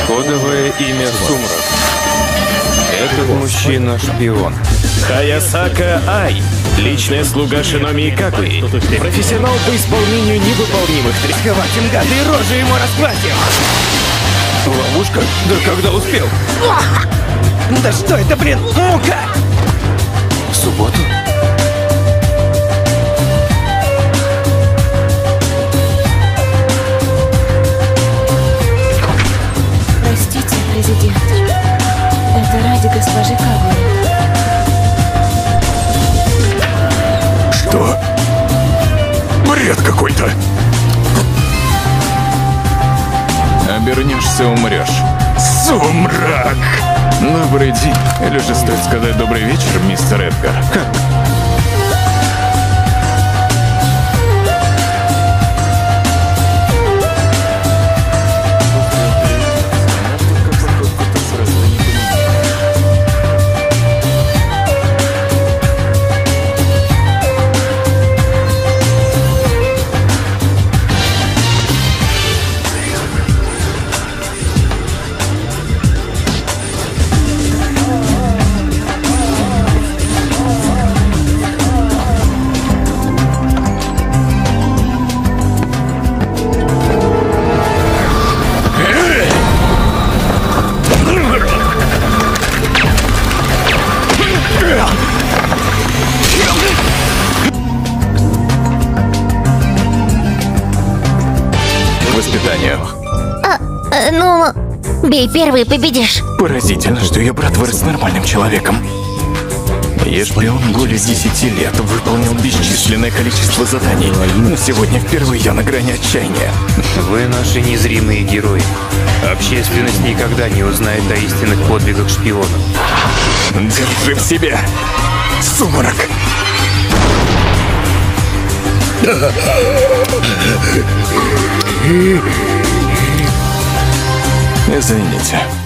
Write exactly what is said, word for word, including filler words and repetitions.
Кодовое имя Сумрак. Этот мужчина шпион. Хаясака Ай. Личная слуга Шиноми Кагуи. Профессионал по исполнению невыполнимых требований. Схватим гады и рожи ему расплатим! Ловушка? Да когда успел? Да что это, блин, мука! В субботу? Простите, президент. Это ради госпожи Кагуи. Что? Бред какой-то. Обернешься, умрешь. Сумрак! Добрый день. Или же стоит сказать добрый вечер, мистер Эдгар. Как? К воспитанию. А, э, ну, бей первый, победишь. Поразительно, что ее брат вырос нормальным человеком. Я шпион более десяти лет, выполнил бесчисленное количество заданий, но сегодня впервые я на грани отчаяния. Вы наши незримые герои. Общественность никогда не узнает о истинных подвигах шпионов. Держи в себе, Сумрак! Извините.